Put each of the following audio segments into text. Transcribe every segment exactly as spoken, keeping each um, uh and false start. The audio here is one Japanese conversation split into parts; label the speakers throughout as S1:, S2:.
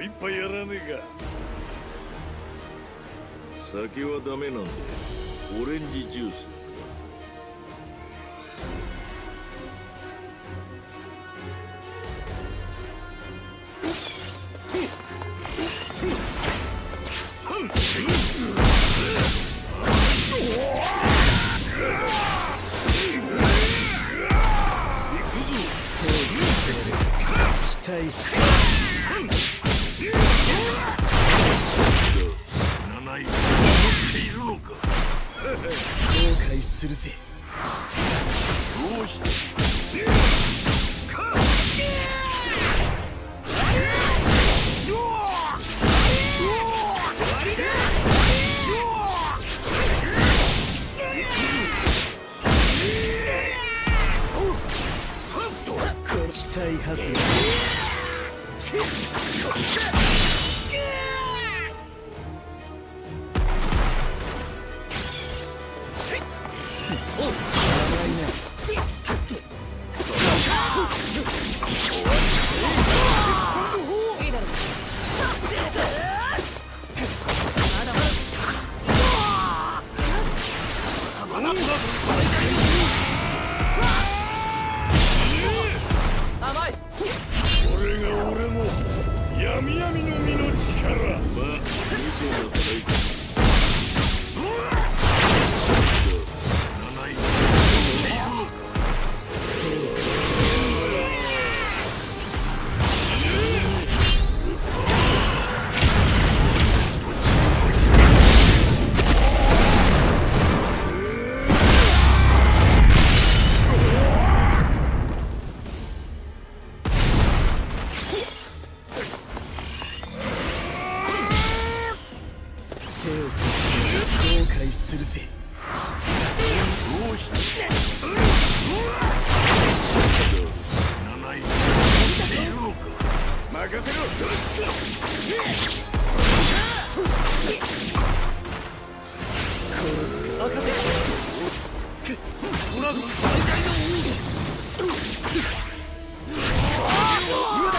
S1: 一杯やらねえか。酒はダメなんでオレンジジュースください。
S2: 死
S1: なないと思っているのか。
S2: 後悔するぜ。
S1: どうした。
S2: 期待外れ。
S1: 闇闇の身の力。まあ、見てなさい。
S2: 手を後悔するぜ。
S1: どうした。七位っているのか。任せろ。
S2: 殺すか。任せろ。
S1: ドラゴン最大の今だ。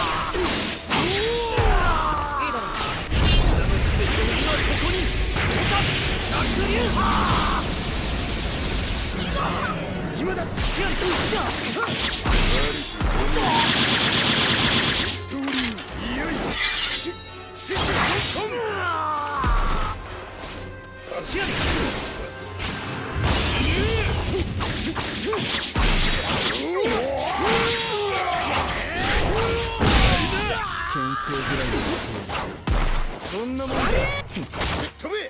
S2: 今だ。突き上げて撃つ
S1: いよいよしし
S2: 突き上げ牽制ぐらいにしてそんなもんだ。
S1: 飛べ。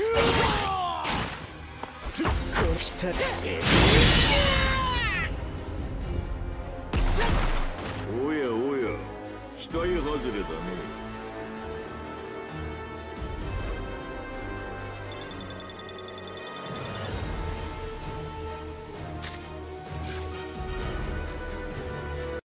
S2: 来た。
S1: おやおや、期待外れだね。